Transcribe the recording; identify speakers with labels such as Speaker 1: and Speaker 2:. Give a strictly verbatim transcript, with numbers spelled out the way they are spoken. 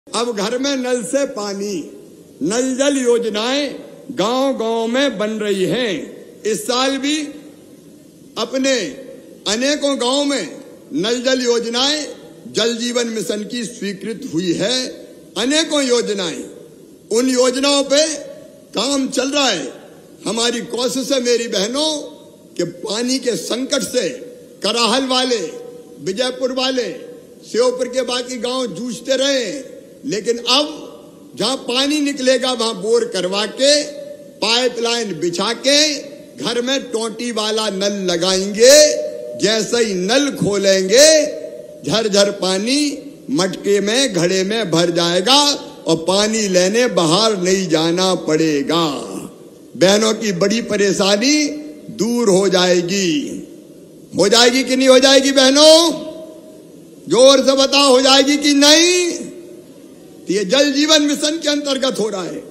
Speaker 1: अब घर में नल से पानी, नल जल योजनाएं गांव गांव में बन रही हैं। इस साल भी अपने अनेकों गांव में नल जल योजनाएं जल जीवन मिशन की स्वीकृत हुई है। अनेकों योजनाएं, उन योजनाओं पे काम चल रहा है। हमारी कोशिश है मेरी बहनों कि पानी के संकट से कराहल वाले, विजयपुर वाले, श्योपुर के बाकी गांव जूझते रहे, लेकिन अब जहां पानी निकलेगा वहां बोर करवा के, पाइपलाइन बिछा के घर में टोटी वाला नल लगाएंगे। जैसे ही नल खोलेंगे झरझर पानी मटके में, घड़े में भर जाएगा और पानी लेने बाहर नहीं जाना पड़ेगा। बहनों की बड़ी परेशानी दूर हो जाएगी। हो जाएगी कि नहीं हो जाएगी बहनों? जोर से बताओ, हो जाएगी कि नहीं? ये जल जीवन मिशन के अंतर्गत हो रहा है।